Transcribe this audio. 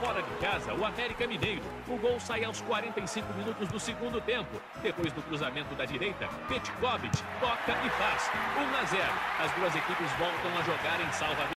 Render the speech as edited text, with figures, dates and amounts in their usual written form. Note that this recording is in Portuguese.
fora de casa, o América Mineiro. O gol sai aos 45 minutos do segundo tempo. Depois do cruzamento da direita, Petkovic toca e faz. 1 a 0. As duas equipes voltam a jogar em Salvador.